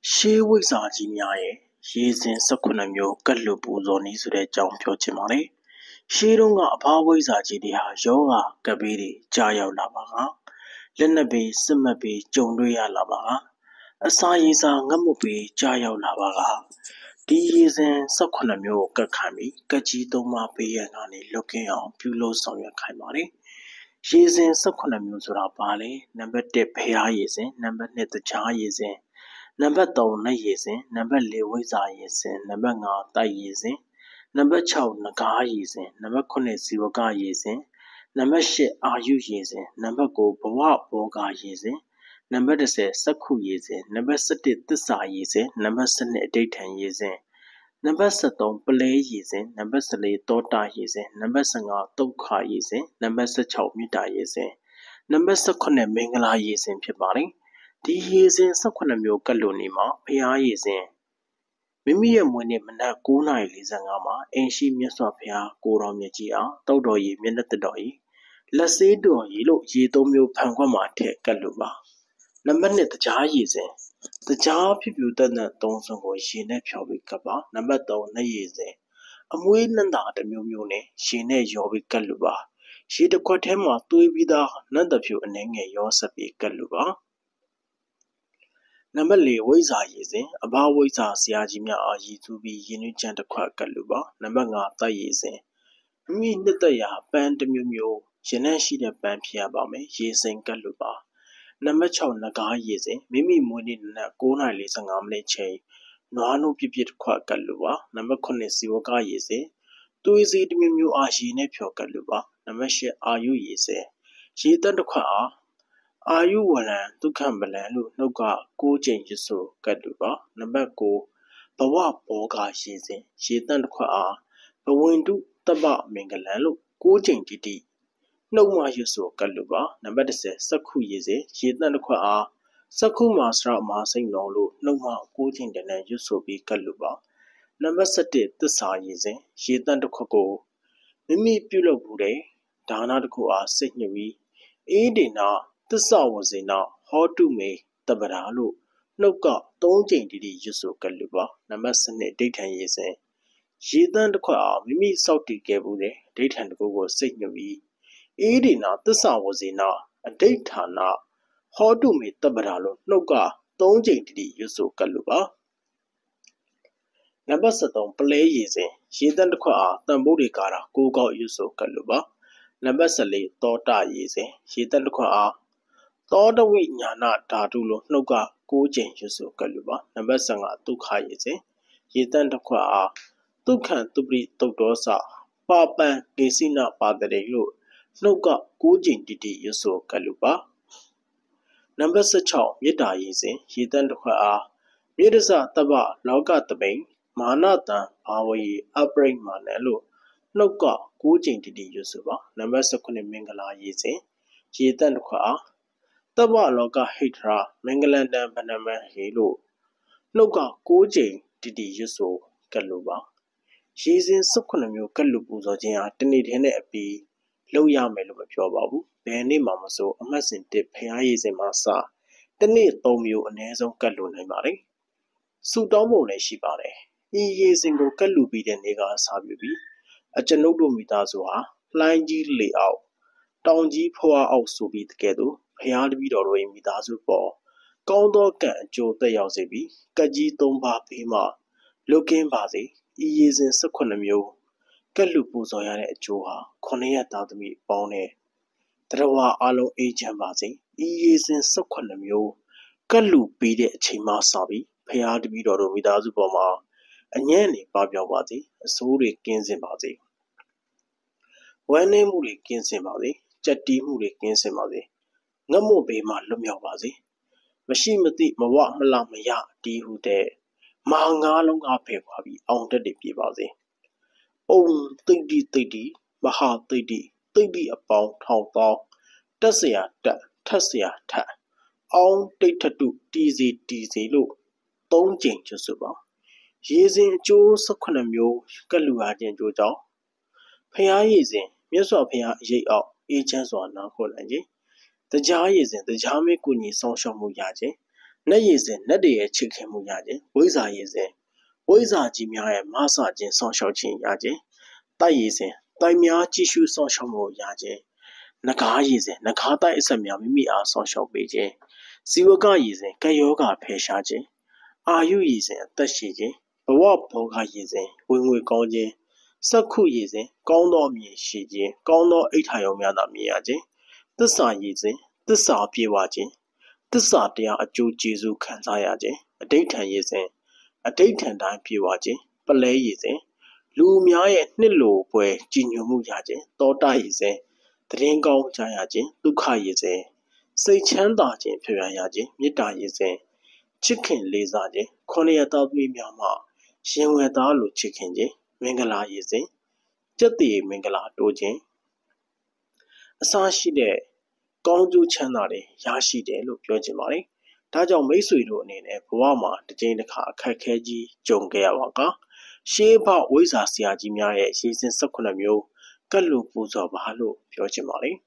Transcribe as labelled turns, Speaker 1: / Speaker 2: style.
Speaker 1: ရှေးဝိဇ္ဇာကြီးများရဲ့ရေစဉ်18မျိုးကတ်လူပူဇော်နည်းဆိုတဲ့အကြောင်းပြောချင်ပါတယ်။ရှေးတုန်းကအဘာဝိဇ္ဇာကြီးတွေဟာယောဂကပ်ဘေးတွေကြာရောက်လာပါကလက်နက်ဘေးစစ်မှတ်ဘေးကြုံတွေ့ရလာပါကအစာရေစာငတ်မွတ်ဘေးကြာရောက်လာပါကဒီရေစဉ်18မျိုးကိုကတ်ခံပြီးကတ်ကြီး3ပါးပေးရန်ကနေလွတ်ကင်းအောင်ပြုလုပ်ဆောင်ရွက်ခိုင်းပါတယ်။ရေစဉ်18မျိုးဆိုတာပါလေနံပါတ်1ဖျားရေစဉ်နံပါတ်2တကြားရေစဉ်နံပါတ်3နတ်ရေစဉ်နံပါတ်4ဝိဇ္ဇာရေစဉ်နံပါတ်5တိုက်ရေစဉ်နံပါတ်6နဂါးရေစဉ်နံပါတ်9ဇီဝကရေစဉ်နံပါတ်10အာယုရေစဉ်နံပါတ်9ဘဝဘောဂရေစဉ်နံပါတ်10စက္ခုရေစဉ်နံပါတ်11သစ္စာရေစဉ်နံပါတ်12အဋိဋ္ဌံရေစဉ်နံပါတ်13ပလဲရေစဉ်နံပါတ်14တောတာရေစဉ်နံပါတ်15ဒုက္ခရေစဉ်နံပါတ်16မေတ္တာရေစဉ်နံပါတ်18မင်္ဂလာရေစဉ်ဖြစ်ပါတယ်ဒီရေစဉ်18မျိုးကတ်လို့နေမှာဖျားရေစဉ်မိမိရဲ့မွေးနေ့မနက်9:45မှာအင်ရှိမြတ်စွာဘုရားကိုတော်မြတ်ကြီးအားတောက်တော်ကြီးမျက်နှာတော်ကြီးလက်စေးတော်ကြီးလို့ရေသုံးမျိုးဖန်ခွက်မှာထည့်ကတ်လို့ပါနံပါတ်2တကြားရေစဉ်တကြားဖြစ်ပြတတ်တဲ့သုံးစုံကိုရေနဲ့ဖြောပြီးကတ်ပါနံပါတ်3နတ်ရေစဉ်အမွေးနှံ့တာတစ်မျိုးမျိုးနဲ့ရေနဲ့ရောပြီးကတ်လို့ပါရေတစ်ခွက်ထဲမှာသွေးပြီးသားနတ်တဖြူအနှဲငယ်ရောဆက်ပြီးကတ်လို့ပါနံပါတ်4ဝိဇ္ဇာရေစဉ်အဘာဝိဇ္ဇာဆရာကြီးများအားရည်သူပြီးရင်းနှီးချမ်းတစ်ခွက်ကတ်လို့ပါနံပါတ်5တိုက်ရေစဉ်မိမိနှစ်သက်ရာပန်းတစ်မျိုးမျိုးရင်းနှံ့ရှိတဲ့ပန်းဖြစ်ရပါမယ်ရေစဉ်ကတ်လို့ပါနံပါတ်6နဂါးရေစဉ်မိမိမွေးနေ့နက်9:45မိနစ်ချိန်နွားနို့ပြပြတစ်ခွက်ကတ်လို့ပါနံပါတ်9ဇီဝကရေစဉ်သွေးစီးတစ်မျိုးမျိုးအားရေနဲ့ဖြောကတ်လို့ပါနံပါတ်10အာယုရေစဉ်ရေတန်းတစ်ခွက်အားအာယုဝလံဒုက္ခမလံလို့နှုတ်က6ကြိမ်ရဆိုကတ်လို့ပါနံပါတ်9ဘဝဘောဂရေစဉ်ရေတန်းတစ်ခွက်အားဘဝင်တုတပ္ပမင်္ဂလံလို့6ကြိမ်တိတိနှုတ်မရဆိုကတ်လို့ပါနံပါတ်10စက္ခုရေစဉ်ရေတန်းတစ်ခွက်အားစက္ခုမာစရမာစိတ်တော်လို့နှုတ်မ6ကြိမ်တည်းနဲ့ရဆိုပြီးကတ်လို့ပါနံပါတ်17သစ္စာရေစဉ်ရေတန်းတစ်ခွက်ကိုမိမိပြုလုပ်မှုတဲ့ဒါနတစ်ခုအားစိတ်ညှိပြီးအေးဒေနာသစ္စာဝဇေနဟောတုမေတပ္ပရာလို့နှုတ်က3ကြိမ်တိတိရဆိုကတ်လို့ပါနံပါတ်12ဒိဋ္ဌံရေစဉ်ရေတန်းတစ်ခွက်အားမိမိစောက်တည်ခဲ့မှုတဲ့ဒိဋ္ဌံတစ်ခုကိုစိတ်ညှိပြီးအေးဒေနာသစ္စာဝဇေနအဋိဋ္ဌာနဟောတုမေတပ္ပရာလို့နှုတ်က3ကြိမ်တိတိရဆိုကတ်လို့ပါနံပါတ်73ပလဲရေစဉ်ရေတန်းတစ်ခွက်အားတန်ဖိုးတွေကာတာ6ကောက်ရဆိုကတ်လို့ပါနံပါတ်14တောတာရေစဉ်ရေတန်းတစ်ခွက်အားသောတဝိညာဏဓာတုလို့နှုတ်က6ကြိမ်ရဆိုကတ်လို့ပါနံပါတ်15ဒုက္ခရေစဉ်ရေတန်းတစ်ခွက်အားဒုက္ခံတုပရိတုတ်တော်စပါပံဒေစိနပါတရေလို့နှုတ်က6ကြိမ်တိတိရဆိုကတ်လို့ပါနံပါတ်16မေတ္တာရေစဉ်ရေတန်းတစ်ခွက်အားမြေတ္တစတပ္ပလောကတပိန်မာနတံဘာဝေအပရိမာဏလို့နှုတ်က6ကြိမ်တိတိရဆိုပါနံပါတ်19မင်္ဂလာရေစဉ်ရေတန်းတစ်ခွက်အားတပ္ပလောကဟိတရာမင်္ဂလန္တံဗနမံဟေလို့နှုတ်က6ကြိမ်တိတိရဆိုကတ်လို့ပါရေစဉ်18မျိုးကတ်လို့ပူဇော်ခြင်းဟာတနေ့တည်းနဲ့အပြီးလုပ်ရမယ်လို့မပြောပါဘူးဘယ်နေ့မှမဆိုအမှတ်စဉ်1ဖျားရေစဉ်မှာစတနေ့3မျိုးအနည်းဆုံးကတ်လို့နိုင်ပါတယ်စူတောင်းပုံလည်းရှိပါတယ်ဤရေစဉ်ကိုကတ်လူပြီးတဲ့နေ့ကအစားပြုပြီးအကျွန်ုပ်တို့မိသားစုဟာလှိုင်းကြီးလေအောက်တောင်ကြီးဖွာအောက်ဆိုပြီးတကယ်တော့ဖျားတပည့်တော်တို့၏မိသားစုပေါ်ကောင်းသောကံအကျိုးသက်ရောက်စေပြီးကတ်ကြီး3ပါးပြီးမှလွတ်ကင်းပါစေဤရေစဉ်18မျိုးကတ်လူပူဇော်ရတဲ့အကျိုးဟာ9ရက်သားသမီးပေါင်းတဲ့တရားဝါအလုံးအေးချမ်းပါစေဤရေစဉ်18မျိုးကတ်လူပြီးတဲ့အချိန်မှစပြီးဖျားတပည့်တော်တို့မိသားစုပေါ်မှာအညံ့နေပပြောက်ပါစေအဆိုးတွေကင်းစင်ပါစေဝမ်းနည်းမှုတွေကင်းစင်ပါစေကြက်တီးမှုတွေကင်းစင်ပါစေငတ်မွတ်ဘေးမှလွတ်မြောက်ပါစေမရှိမသိမဝမလမရတီးဟုတဲ့မဟာငါးလုံးကဖယ်ခွာပြီးအောင်တက်တွေပြေပါစေအုံသိတ္တိသိတ္တိမဟာသိတ္တိသိတ္တိအပေါင်းထောင်ပေါင်းတက်เสียတက်ထက်เสียထက်အောင်တိတ်ထတုတီစီလို့3ကြိမ်ကျွတ်ဆိုပါရေစဉ်အကျိုး18မျိုးကတ်လူဟာခြင်းအကျိုးကြောင့်ဖျားရေစဉ်မြတ်စွာဘုရားအရေးအောက်အေးချမ်းစွာနားခေါ်နိုင်ခြင်းတရားရေစဉ်တရားမေကုညီဆောင်ရှောက်မှုရခြင်းနတ်ရည်စဉ်နတ်တွေရဲ့ချစ်ခင်မှုရခြင်းဝိဇ္ဇာရည်စဉ်ဝိဇ္ဇာကြီးများရဲ့မဆခြင်းဆောင်ရှောက်ခြင်းရခြင်းတိုက်ရည်စဉ်တိုက်များကြည့်ရှုဆောင်ရှောက်မှုရခြင်းနဂါးရည်စဉ်နဂါးတိုက်အဆက်များမိမိအားဆောင်ရှောက်ပေးခြင်းဇီဝကရည်စဉ်ကယောဂဖယ်ရှားခြင်းအာယုရည်စဉ်အသက်ရှိခြင်းဘဝဘောဂရည်စဉ်ဝင်ငွေကောင်းခြင်းစက္ခုရည်စဉ်ကောင်းသောအမြင်ရှိခြင်းကောင်းသောအိဋ္ဌာယုံများသာမြင်ရခြင်းသစ္စာရည်စဉ်သစ္စာပြေဝခြင်းသစ္စာတရားအကျိုးကျေးဇူးခံစားရခြင်းအဋိဋ္ဌံရည်စဉ်အဋိဋ္ဌံတိုင်းပြေဝခြင်းပလဲရည်စဉ်လူများရဲ့နှစ်လိုပွဲကြည်ညိုမှုရခြင်းတောတရည်စဉ်တရင်ကောင်းကြားရခြင်းဒုက္ခရည်စဉ်စိတ်ချမ်းသာခြင်းဖြစ်ရခြင်းမေတ္တာရည်စဉ်ချစ်ခင်လေးစားခြင်းခொနရသားသမီးများမှရှင်ဝယ်သားလိုချစ်ခင်ခြင်းမင်္ဂလာရည်စဉ်ကျက်တည်မင်္ဂလာတိုးခြင်းအစရှိတဲ့ကောင်းကျိုးချမ်းသာတွေရရှိတယ်လို့ပြောချင်ပါတယ်။ဒါကြောင့်မိတ်ဆွေတို့အနေနဲ့ဘဝမှာတစ်ကြိမ်တစ်ခါအခက်ခဲကြီးကြုံခဲ့ရပါကရှေးဘဝိဇ္ဇာဆရာကြီးများရဲ့ရည်စဉ်18မျိုးကတ်လို့ပူဇော်ပါလို့ပြောချင်ပါတယ်။